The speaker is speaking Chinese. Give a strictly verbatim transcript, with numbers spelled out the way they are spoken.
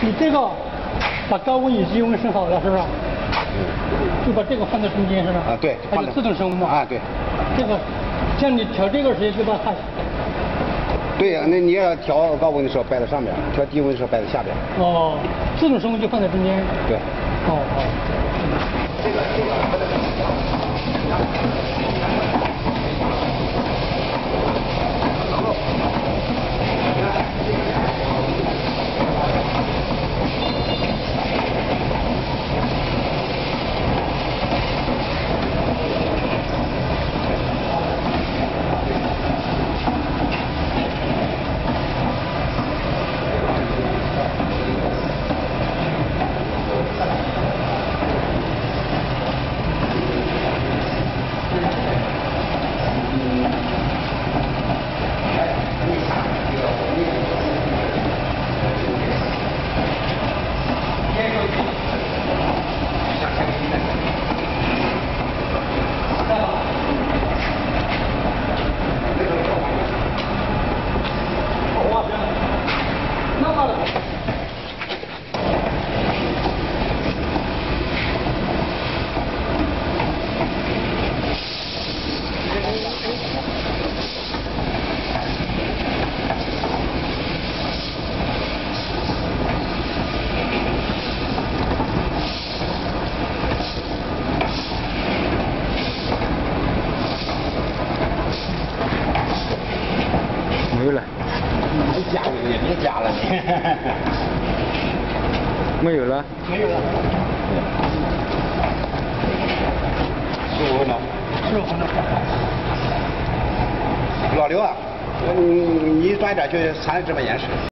你这个把高温与低温升好了是不是？嗯。就把这个放在中间是吧？ 啊，对。 它就自动升温嘛。 啊，对。 这个，像你调这个时间就把它。 对呀，那你要调高温的时候摆在上面，调低温的时候摆在下边。 哦，自动升温就放在中间。 对。 哦哦。这个这个。 没有了， 别加了，也别加了， 没有了， 没有了。 十五分钟， 十五分钟。 老刘啊，你你转一点去掺芝麻盐吃。